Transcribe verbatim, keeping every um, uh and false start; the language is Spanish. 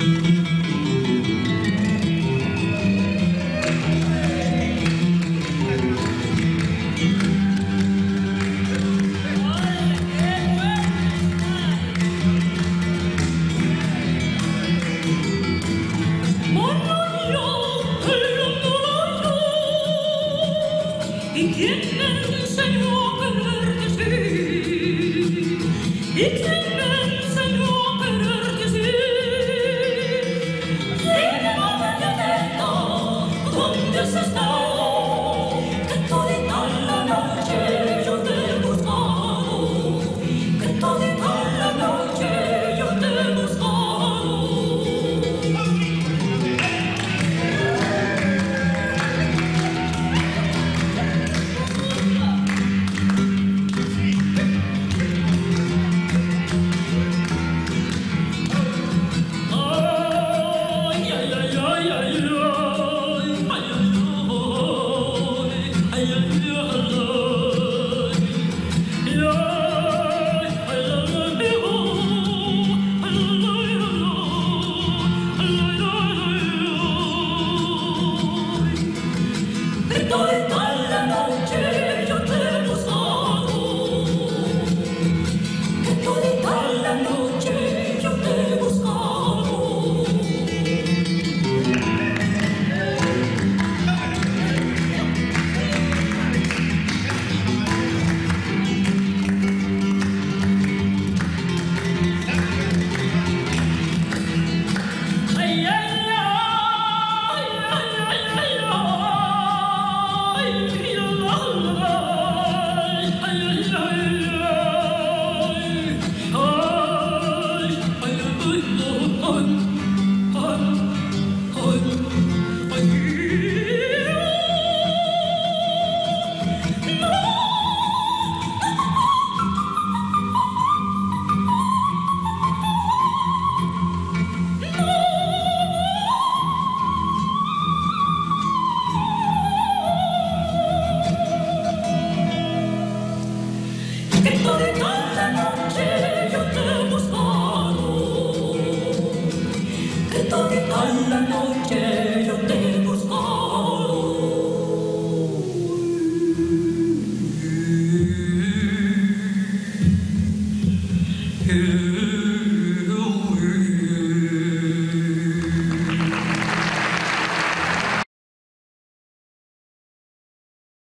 ¿Y quién me enseñó a quererte así? ¿Y quién me enseñó a quererte así? Llévame atento, ¿dónde has estado? Que todita la noche yo te he buscado, que todita la noche yo te he buscado. Que todita la noche yo te he buscado, que todita la noche yo te he buscado.